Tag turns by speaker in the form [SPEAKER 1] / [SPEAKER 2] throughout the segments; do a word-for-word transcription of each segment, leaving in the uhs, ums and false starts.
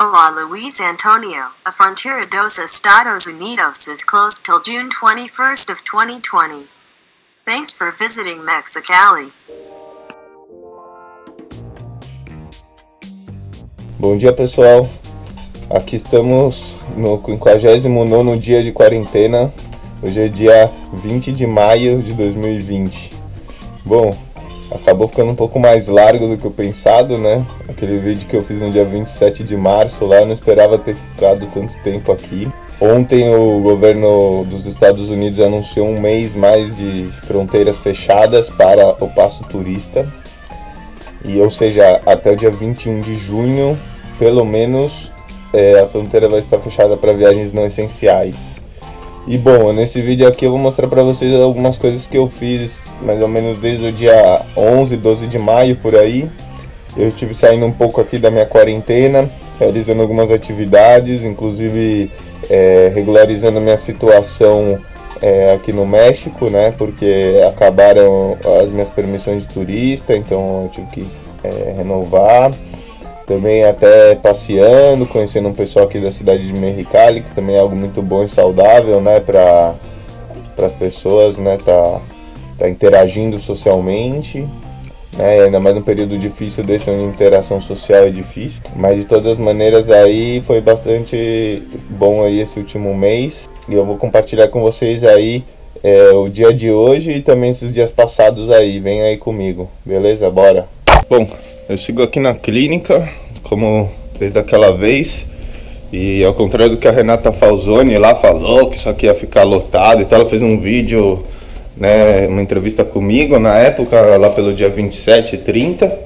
[SPEAKER 1] Olá, Luis Antonio. A fronteira dos Estados Unidos is closed till June twenty-first of twenty twenty. Thanks for visiting Mexicali.
[SPEAKER 2] Bom dia, pessoal. Aqui estamos no quinquagésimo nono dia de quarentena. Hoje é dia vinte de maio de dois mil e vinte. Bom, acabou ficando um pouco mais largo do que eu pensado, né? Aquele vídeo que eu fiz no dia vinte e sete de março lá, eu não esperava ter ficado tanto tempo aqui. Ontem o governo dos Estados Unidos anunciou um mês mais de fronteiras fechadas para o passo turista. E, ou seja, até o dia vinte e um de junho, pelo menos, é, a fronteira vai estar fechada para viagens não essenciais. E bom, nesse vídeo aqui eu vou mostrar para vocês algumas coisas que eu fiz mais ou menos desde o dia onze, doze de maio, por aí. Eu estive saindo um pouco aqui da minha quarentena, realizando algumas atividades, inclusive é, regularizando a minha situação é, aqui no México, né? Porque acabaram as minhas permissões de turista, então eu tive que é, renovar. Também até passeando, conhecendo um pessoal aqui da cidade de Mexicali, que também é algo muito bom e saudável, né, para as pessoas, né, tá, tá interagindo socialmente, né, ainda mais num período difícil desse, onde a interação social é difícil. Mas de todas as maneiras aí foi bastante bom aí esse último mês, e eu vou compartilhar com vocês aí é, o dia de hoje e também esses dias passados aí. Vem aí comigo, beleza? Bora! Bom, eu sigo aqui na clínica, como desde aquela vez, e ao contrário do que a Renata Falzoni lá falou, que isso aqui ia ficar lotado e tal, ela fez um vídeo, né, uma entrevista comigo na época, lá pelo dia vinte e sete, trinta,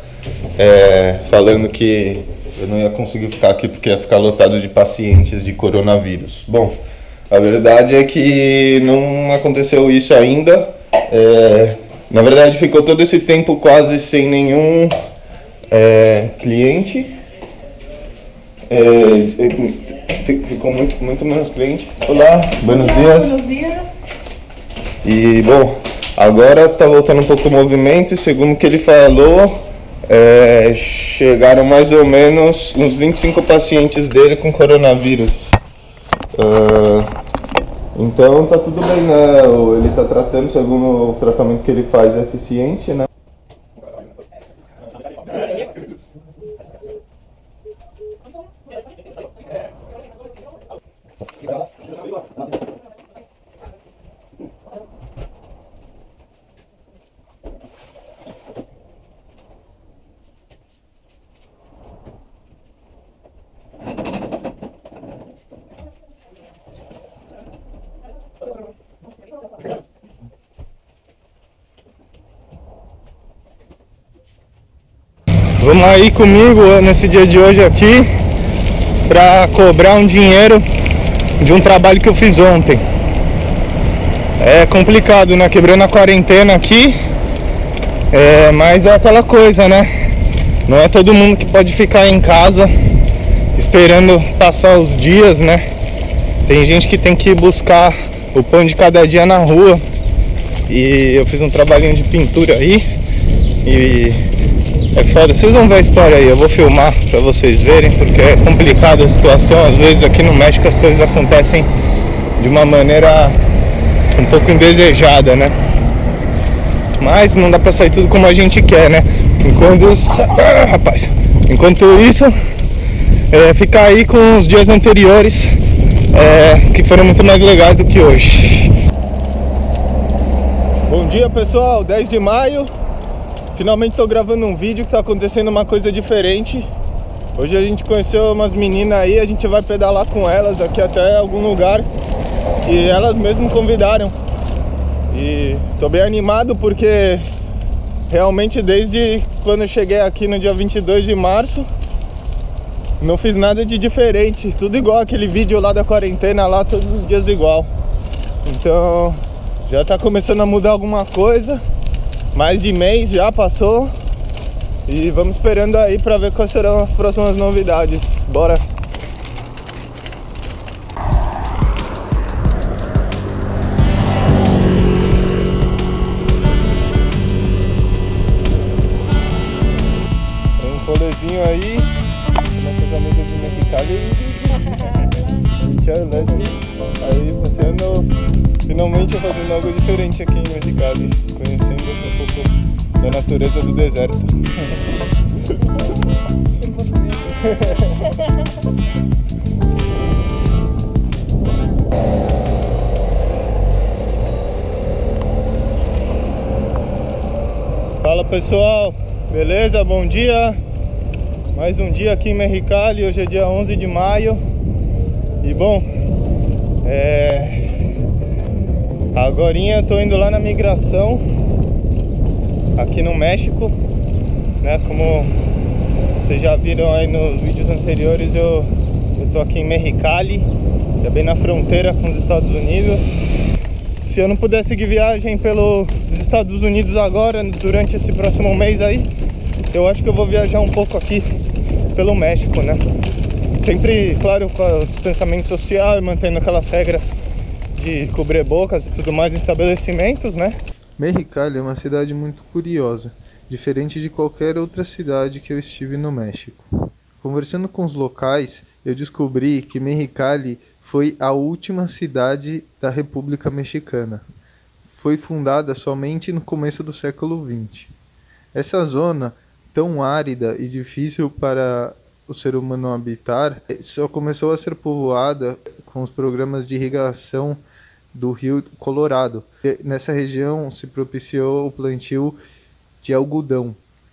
[SPEAKER 2] é, falando que eu não ia conseguir ficar aqui porque ia ficar lotado de pacientes de coronavírus. Bom, a verdade é que não aconteceu isso ainda. é, Na verdade, ficou todo esse tempo quase sem nenhum é, cliente. É, ficou muito, muito menos cliente. Olá, buenos dias.
[SPEAKER 3] Buenos dias.
[SPEAKER 2] E, bom, agora tá voltando um pouco o movimento e, segundo o que ele falou, é, chegaram mais ou menos uns vinte e cinco pacientes dele com coronavírus. Uh, Então tá tudo bem, né? Ele tá tratando, segundo o tratamento que ele faz é eficiente, né? Vamos aí comigo nesse dia de hoje aqui para cobrar um dinheiro de um trabalho que eu fiz ontem. É complicado, né? Quebrando a quarentena aqui, é, mas é aquela coisa, né? Não é todo mundo que pode ficar em casa esperando passar os dias, né? Tem gente que tem que buscar o pão de cada dia na rua. E eu fiz um trabalhinho de pintura aí e é foda, vocês vão ver a história aí, eu vou filmar pra vocês verem, porque é complicada a situação. Às vezes aqui no México as coisas acontecem de uma maneira um pouco indesejada, né? Mas não dá pra sair tudo como a gente quer, né? Enquanto isso, ah, rapaz, enquanto isso, é, ficar aí com os dias anteriores, é, que foram muito mais legais do que hoje. Bom dia, pessoal, dez de maio. Finalmente estou gravando um vídeo que está acontecendo uma coisa diferente. Hoje a gente conheceu umas meninas aí, a gente vai pedalar com elas aqui até algum lugar que elas mesmas convidaram. E estou bem animado porque realmente desde quando eu cheguei aqui no dia vinte e dois de março não fiz nada de diferente, tudo igual aquele vídeo lá da quarentena lá, todos os dias igual. Então já está começando a mudar alguma coisa. Mais de mês já passou e vamos esperando aí para ver quais serão as próximas novidades. Bora! Tem um rolezinho aí, nossas amigas de Mexicali. Michel, Leslie, aí passeando, finalmente fazendo algo diferente aqui em Mexicali, conhecendo um pouco da natureza do deserto. Fala pessoal, beleza? Bom dia! Mais um dia aqui em Mexicali, hoje é dia onze de maio. E bom, é... agorinha eu tô indo lá na migração aqui no México, né? Como vocês já viram aí nos vídeos anteriores, eu, eu tô aqui em Mexicali, é bem na fronteira com os Estados Unidos. Se eu não puder seguir viagem pelos Estados Unidos agora, durante esse próximo mês aí, eu acho que eu vou viajar um pouco aqui pelo México, né? Sempre, claro, com o distanciamento social e mantendo aquelas regras de cobrir bocas e tudo mais em estabelecimentos, né?
[SPEAKER 3] Mexicali é uma cidade muito curiosa, diferente de qualquer outra cidade que eu estive no México. Conversando com os locais, eu descobri que Mexicali foi a última cidade da República Mexicana. Foi fundada somente no começo do século vinte. Essa zona, tão árida e difícil para o ser humano habitar, só começou a ser povoada com os programas de irrigação do Rio Colorado. Nessa região se propiciou o plantio de algodão.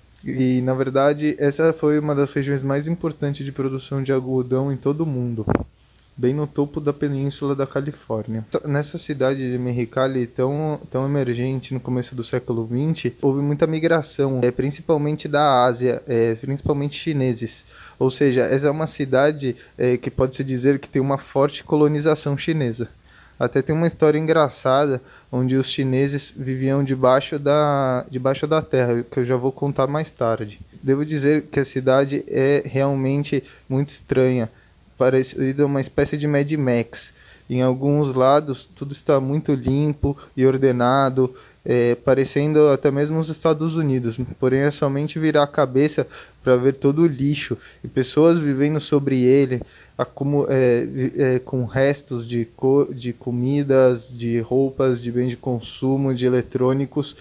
[SPEAKER 3] E, na verdade, essa foi uma das regiões mais importantes de produção de algodão em todo o mundo, bem no topo da península da Califórnia. Nessa cidade de Mexicali, tão, tão emergente no começo do século vinte, houve muita migração, é, principalmente da Ásia, é, principalmente chineses. Ou seja, essa é uma cidade é, que pode-se dizer que tem uma forte colonização chinesa. Até tem uma história engraçada, onde os chineses viviam debaixo da, debaixo da terra, que eu já vou contar mais tarde. Devo dizer que a cidade é realmente muito estranha, parecida uma espécie de Mad Max. Em alguns lados tudo está muito limpo e ordenado, é, parecendo até mesmo os Estados Unidos, porém é somente virar a cabeça para ver todo o lixo e pessoas vivendo sobre ele, como, é, é, com restos de, co de comidas, de roupas, de bens de consumo, de eletrônicos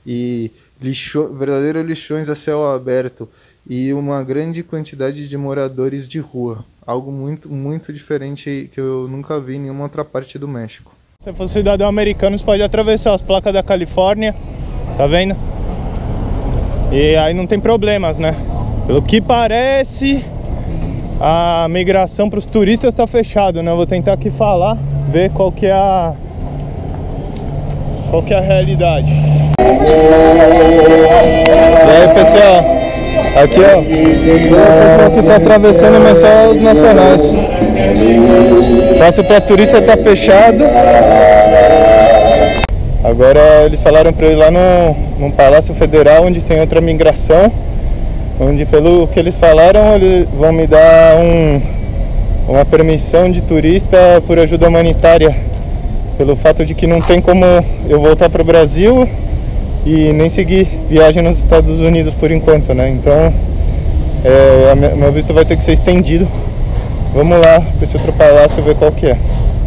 [SPEAKER 3] e lixo verdadeiros lixões a céu aberto e uma grande quantidade de moradores de rua. Algo muito, muito diferente que eu nunca vi em nenhuma outra parte do México.
[SPEAKER 2] Se for cidadão americano, você pode atravessar as placas da Califórnia, tá vendo? E aí não tem problemas, né? Pelo que parece, a migração para os turistas está fechado, né? Eu vou tentar aqui falar, ver qual que é a, qual que é a realidade. E aí, pessoal? Aqui, ó, o pessoal que está atravessando, mas só os nacionais. Passo para turista tá fechado. Agora eles falaram para eu ir lá no, no Palácio Federal, onde tem outra migração, onde, pelo que eles falaram, eles vão me dar um, uma permissão de turista por ajuda humanitária, pelo fato de que não tem como eu voltar para o Brasil e nem seguir viagem nos Estados Unidos por enquanto, né? Então, é, meu visto vai ter que ser estendido. Vamos lá para esse outro palácio ver qual que é.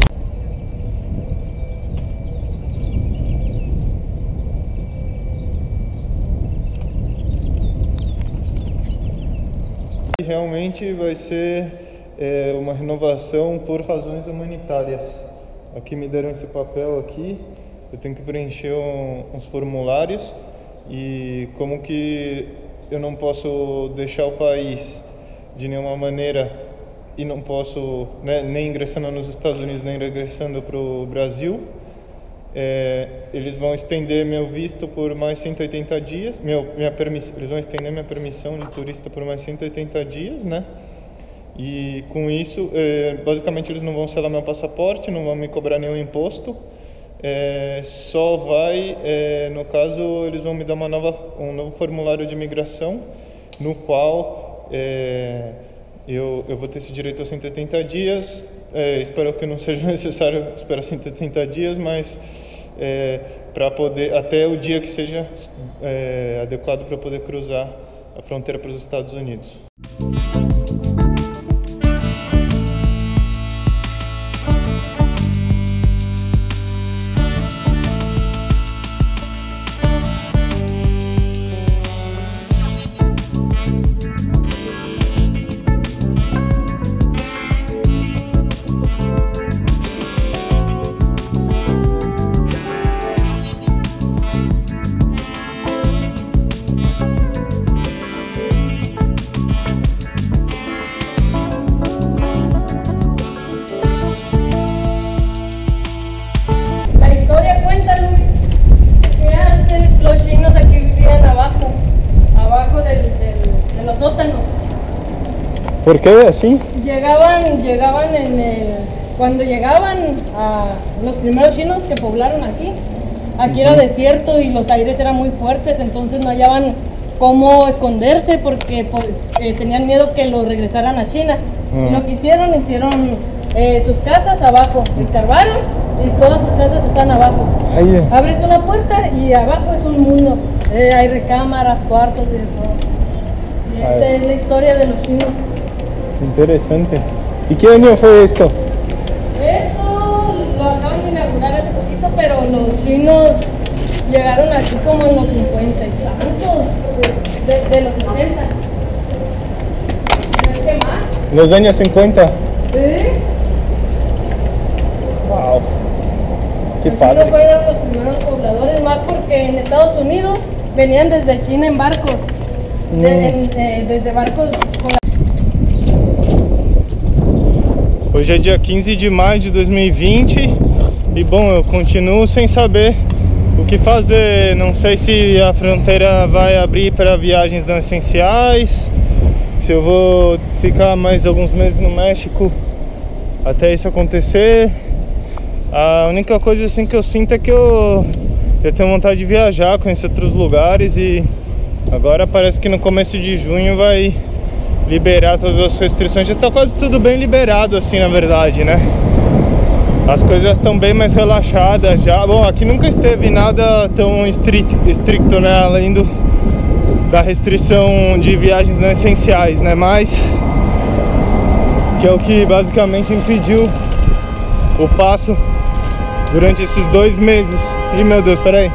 [SPEAKER 2] Realmente vai ser é, uma renovação por razões humanitárias. Aqui me deram esse papel aqui. Eu tenho que preencher um, uns formulários e como que eu não posso deixar o país de nenhuma maneira e não posso, né, nem ingressando nos Estados Unidos, nem regressando para o Brasil, é, eles vão estender meu visto por mais cento e oitenta dias, meu, minha permiss, eles vão estender minha permissão de turista por mais cento e oitenta dias, né? E com isso, é, basicamente eles não vão selar meu passaporte, não vão me cobrar nenhum imposto. É, só vai, é, no caso, eles vão me dar uma nova, um novo formulário de imigração, no qual é, eu, eu vou ter esse direito a cento e oitenta dias. É, espero que não seja necessário esperar cento e oitenta dias, mas é, para poder, até o dia que seja é, adequado para poder cruzar a fronteira para os Estados Unidos. ¿Por qué así?
[SPEAKER 4] Llegaban, llegaban en el, cuando llegaban a los primeros chinos que poblaron aquí, aquí era desierto y los aires eran muy fuertes, entonces no hallaban cómo esconderse porque eh, tenían miedo que los regresaran a China. Uh-huh. Y lo que hicieron, hicieron eh, sus casas abajo, escarbaron y todas sus casas están abajo.
[SPEAKER 2] Ay, yeah.
[SPEAKER 4] Abres una puerta y abajo es un mundo, eh, hay recámaras, cuartos y de todo. Y esta es la historia de los chinos.
[SPEAKER 2] Interesante. ¿Y qué año fue esto?
[SPEAKER 4] Esto lo acaban de inaugurar hace poquito, pero los chinos llegaron aquí como en los cincuenta y tantos, de, de los sesenta. ¿No es que más?
[SPEAKER 2] Los años cincuenta.
[SPEAKER 4] Sí.
[SPEAKER 2] Wow. Qué
[SPEAKER 4] Aquí
[SPEAKER 2] padre.
[SPEAKER 4] no fueron los primeros pobladores, más porque en Estados Unidos venían desde China en barcos, mm. de, en, eh, desde barcos con la...
[SPEAKER 2] Hoje é dia quinze de maio de dois mil e vinte e bom, eu continuo sem saber o que fazer. Não sei se a fronteira vai abrir para viagens não essenciais, se eu vou ficar mais alguns meses no México até isso acontecer. A única coisa assim que eu sinto é que eu, eu tenho vontade de viajar, conhecer outros lugares, e agora parece que no começo de junho vai liberar todas as restrições. Já tá quase tudo bem liberado assim, na verdade, né? As coisas estão bem mais relaxadas já. Bom, aqui nunca esteve nada tão estrito, estricto, né? Além do, da restrição de viagens não essenciais, né? Mas que é o que basicamente impediu o passo durante esses dois meses. Ih, meu Deus, peraí.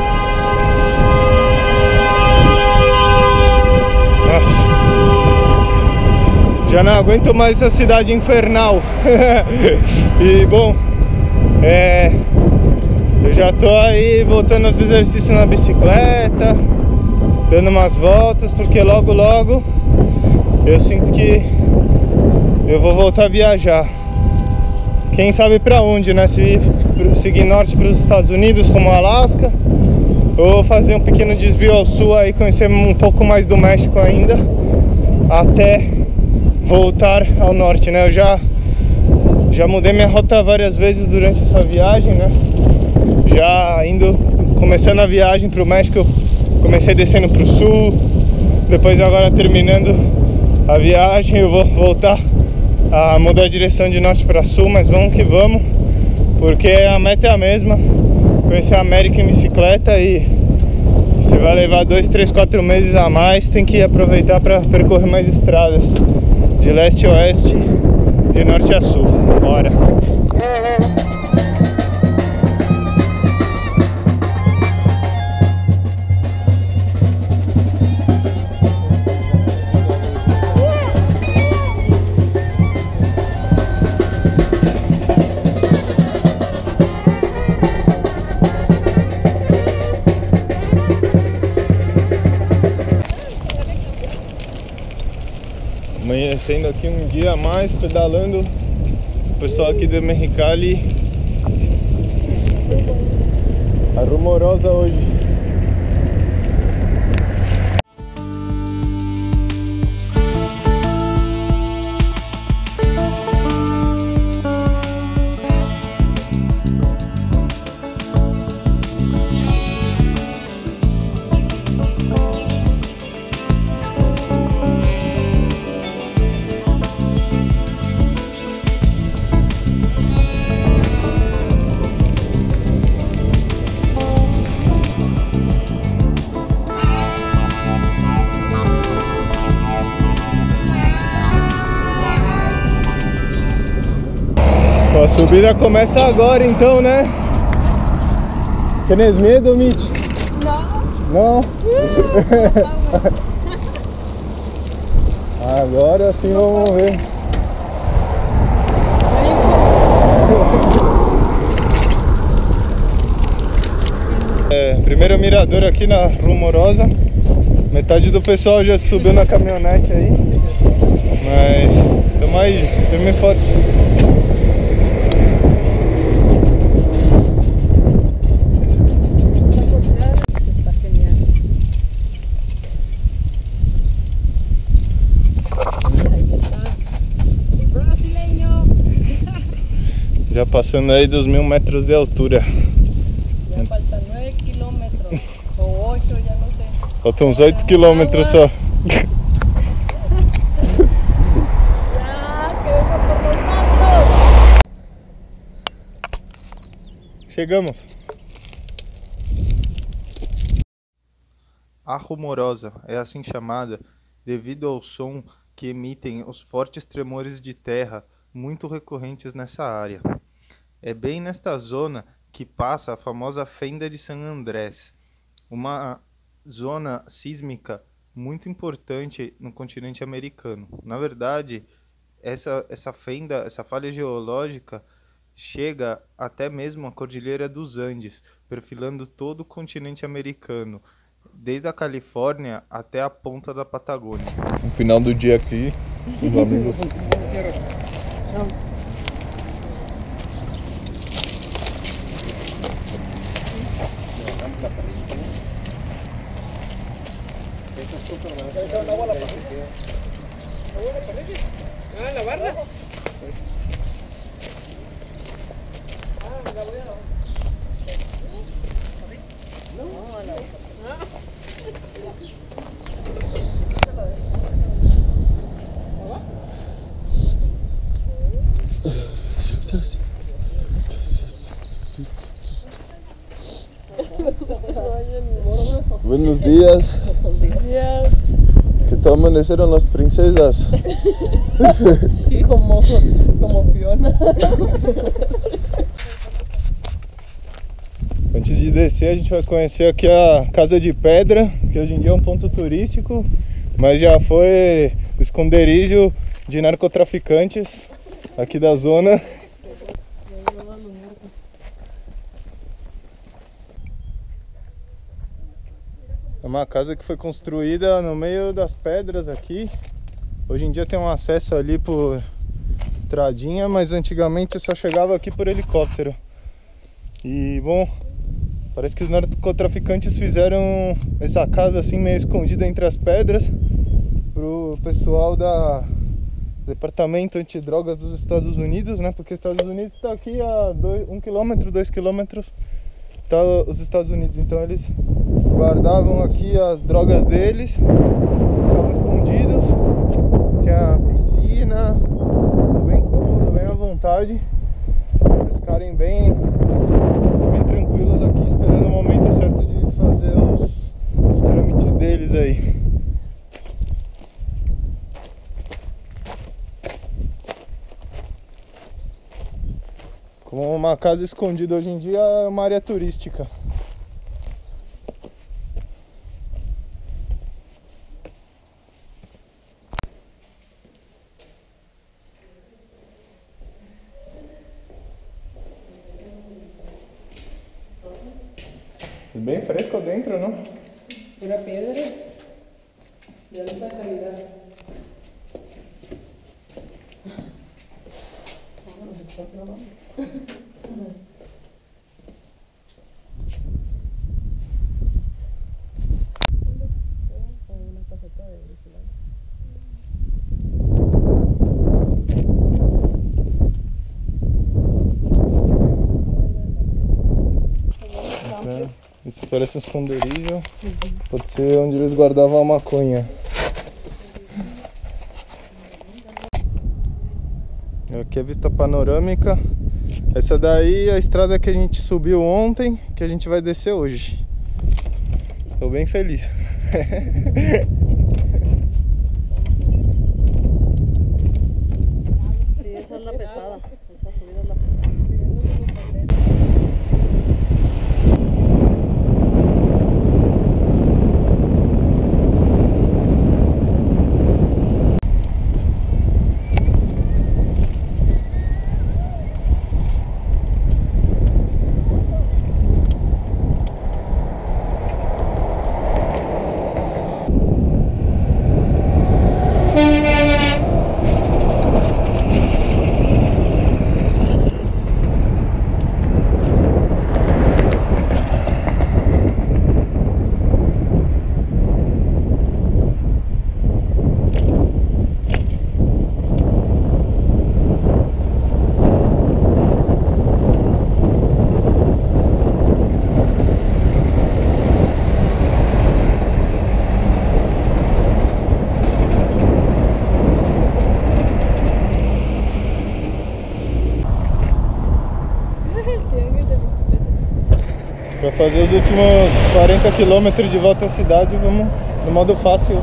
[SPEAKER 2] Já não aguento mais essa cidade infernal. E bom, é, eu já tô aí voltando aos exercícios na bicicleta, dando umas voltas, porque logo logo eu sinto que eu vou voltar a viajar. Quem sabe pra onde, né? Se seguir norte para os Estados Unidos, como Alasca, ou fazer um pequeno desvio ao sul aí, conhecer um pouco mais do México ainda, até voltar ao norte, né? Eu já já mudei minha rota várias vezes durante essa viagem, né? Já indo, começando a viagem para o México, eu comecei descendo para o sul, depois agora terminando a viagem eu vou voltar a mudar a direção de norte para sul, mas vamos que vamos, porque a meta é a mesma, conhecer a América em bicicleta, e se vai levar dois, três, quatro meses a mais, tem que aproveitar para percorrer mais estradas de leste a oeste, de norte a sul. Bora! Amanhecendo aqui um dia a mais, pedalando. O pessoal aqui do Mexicali, a rumorosa hoje. A subida começa agora então, né? Tienes medo, Mitch?
[SPEAKER 4] Não.
[SPEAKER 2] Não? Agora sim vamos ver. É, É, primeiro mirador aqui na Rumorosa. Metade do pessoal já subiu na caminhonete aí. Mas tamo aí, firme e forte. Já passando aí dos mil metros de altura.
[SPEAKER 4] Já falta nove quilômetros, ou oito, já não sei.
[SPEAKER 2] Faltam uns oito quilômetros só.
[SPEAKER 4] Ah, que venga por nosotros.
[SPEAKER 2] Chegamos.
[SPEAKER 3] A Rumorosa é assim chamada devido ao som que emitem os fortes tremores de terra muito recorrentes nessa área. É bem nesta zona que passa a famosa Fenda de San Andrés, uma zona sísmica muito importante no continente americano. Na verdade, essa, essa fenda, essa falha geológica chega até mesmo a Cordilheira dos Andes, perfilando todo o continente americano, desde a Califórnia até a ponta da Patagônia.
[SPEAKER 2] No final do dia aqui, os amigos.
[SPEAKER 4] Ah, la barra.
[SPEAKER 2] Buenos días. ¿Qué tal amanecieron las princesas?
[SPEAKER 4] Y como, como Fiona.
[SPEAKER 2] Antes de descer, a gente vai conhecer aqui a Casa de Pedra, que hoje em dia é um ponto turístico, mas já foi o esconderijo de narcotraficantes aqui da zona. É uma casa que foi construída no meio das pedras aqui. Hoje em dia tem um acesso ali por estradinha, mas antigamente só chegava aqui por helicóptero. E bom, parece que os narcotraficantes fizeram essa casa assim meio escondida entre as pedras pro pessoal da Departamento Antidrogas dos Estados Unidos, né? Porque os Estados Unidos está aqui a dois, um quilômetro, dois quilômetros, tá os Estados Unidos. Então eles guardavam aqui as drogas deles, ficavam escondidos, tinha piscina, bem cômodo, bem à vontade, para eles ficarem bem, bem tranquilos aqui, esperando o momento certo de fazer os, os trâmites deles aí. Como uma casa escondida hoje em dia é uma área turística. Bem fresco dentro, não?
[SPEAKER 4] Pura pedra de alta calidad.
[SPEAKER 2] Isso parece um esconderijo, pode ser onde eles guardavam a maconha. Aqui é a vista panorâmica. Essa daí é a estrada que a gente subiu ontem, que a gente vai descer hoje. Tô bem feliz.
[SPEAKER 4] Sí, esa es la pesada. Esa subida es la pesada.
[SPEAKER 2] fazer os últimos quarenta quilômetros de volta à cidade, vamos no modo fácil.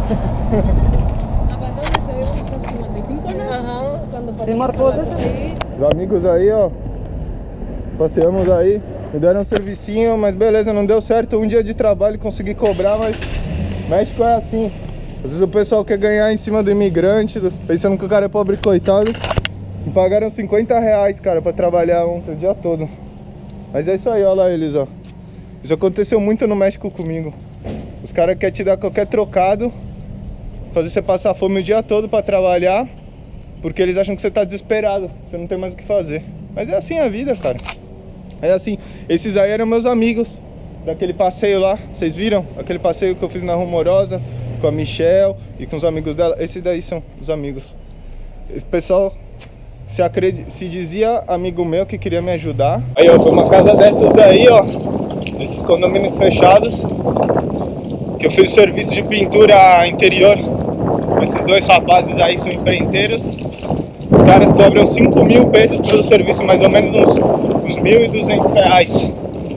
[SPEAKER 2] Os amigos aí, ó, passeamos aí, me deram um servicinho, mas beleza, não deu certo. Um dia de trabalho consegui cobrar, mas México é assim. Às vezes o pessoal quer ganhar em cima do imigrante, pensando que o cara é pobre coitado. Me pagaram cinquenta reais, cara, pra trabalhar ontem o dia todo. Mas é isso aí, olha lá eles, ó. Isso aconteceu muito no México comigo. Os caras querem te dar qualquer trocado, fazer você passar fome o dia todo pra trabalhar, porque eles acham que você tá desesperado, você não tem mais o que fazer. Mas é assim a vida, cara. É assim. Esses aí eram meus amigos daquele passeio lá, vocês viram? Aquele passeio que eu fiz na Rumorosa com a Michelle e com os amigos dela. Esses daí são os amigos. Esse pessoal se, acred... se dizia amigo meu que queria me ajudar. Aí, ó, foi uma casa dessas daí, ó, esses condomínios fechados, que eu fiz serviço de pintura interior. Esses dois rapazes aí são empreiteiros. Os caras cobram cinco mil pesos pelo serviço, mais ou menos uns, uns mil e duzentos reais.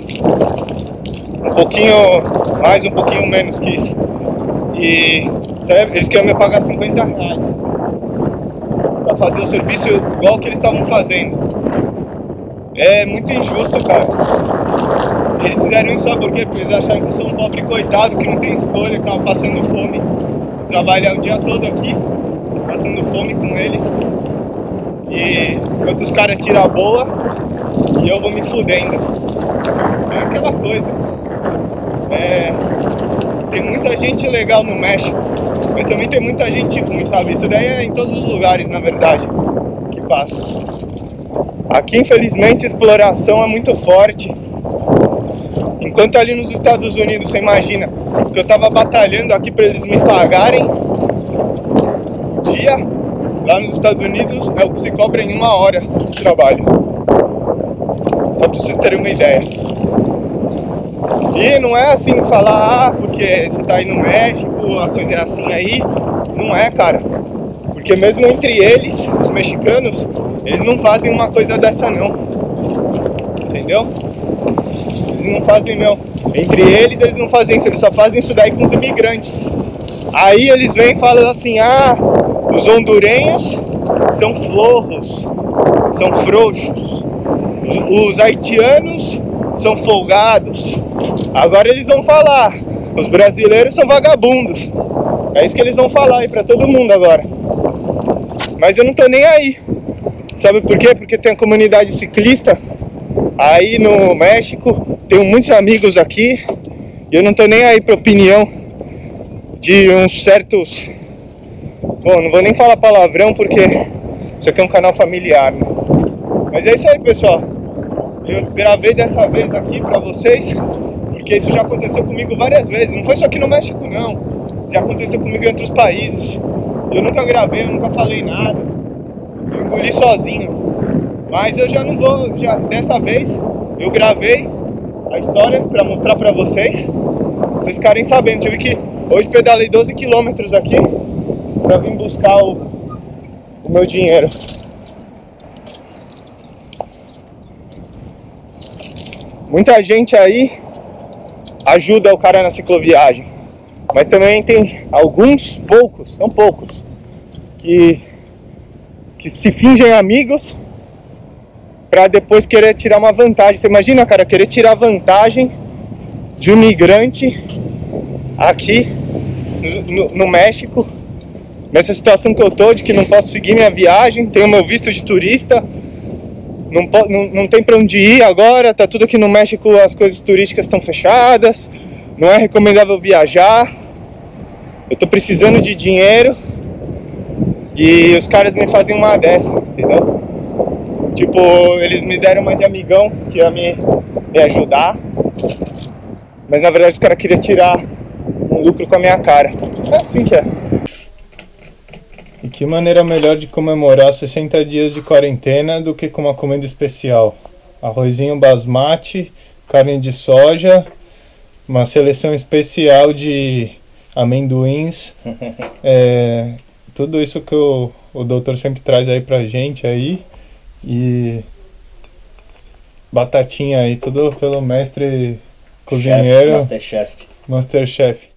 [SPEAKER 2] Um pouquinho mais, um pouquinho menos que isso. E eles querem me pagar cinquenta reais pra fazer o serviço igual que eles estavam fazendo. É muito injusto, cara. Eles fizeram isso só porque eles acharam que eu sou um pobre coitado, que não tem escolha, que tava passando fome. Trabalhar o dia todo aqui, passando fome com eles. E enquanto os caras tiram a boa, e eu vou me fudendo. É aquela coisa. É, tem muita gente legal no México, mas também tem muita gente ruim, sabe? Isso daí é em todos os lugares, na verdade, que passa. Aqui, infelizmente, a exploração é muito forte. Enquanto ali nos Estados Unidos, você imagina, que eu tava batalhando aqui pra eles me pagarem dia, lá nos Estados Unidos é o que se cobra em uma hora de trabalho. Só pra vocês terem uma ideia. E não é assim falar, ah, porque você tá aí no México, a coisa é assim aí. Não é, cara. Porque mesmo entre eles, os mexicanos, eles não fazem uma coisa dessa não. Entendeu? Eles não fazem não. Entre eles, eles não fazem isso, eles só fazem isso daí com os imigrantes. Aí eles vêm e falam assim, ah, os hondurenhos são florros, são frouxos. Os, os haitianos são folgados. Agora eles vão falar, os brasileiros são vagabundos. É isso que eles vão falar aí pra todo mundo agora. Mas eu não tô nem aí. Sabe por quê? Porque tem a comunidade ciclista aí no México. Tenho muitos amigos aqui. E eu não tô nem aí pra opinião de uns certos... Bom, não vou nem falar palavrão porque isso aqui é um canal familiar, né? Mas é isso aí, pessoal. Eu gravei dessa vez aqui pra vocês, porque isso já aconteceu comigo várias vezes. Não foi só aqui no México, não. Já aconteceu comigo em outros países. Eu nunca gravei, eu nunca falei nada. Eu engoli sozinho. Mas eu já não vou... Já, dessa vez, eu gravei a história pra mostrar pra vocês. Vocês ficarem sabendo. Tive que... Hoje pedalei doze quilômetros aqui pra vir buscar o, o meu dinheiro. Muita gente aí ajuda o cara na cicloviagem, mas também tem alguns, poucos, não poucos, que, que se fingem amigos para depois querer tirar uma vantagem. Você imagina, cara, querer tirar vantagem de um migrante aqui no, no, no México, nessa situação que eu tô, de que não posso seguir minha viagem, tenho meu visto de turista. Não, não, não tem pra onde ir agora, tá tudo aqui no México, as coisas turísticas estão fechadas, não é recomendável viajar. Eu tô precisando de dinheiro e os caras me fazem uma dessa, entendeu? Tipo, eles me deram uma de amigão que ia me, me ajudar, mas na verdade os caras queriam tirar um lucro com a minha cara. É assim que é. E que maneira melhor de comemorar sessenta dias de quarentena do que com uma comida especial? Arrozinho basmati, carne de soja, uma seleção especial de amendoins, é, tudo isso que o, o doutor sempre traz aí pra gente aí. E batatinha aí, tudo pelo mestre cozinheiro.
[SPEAKER 5] Chef, Masterchef.
[SPEAKER 2] Masterchef.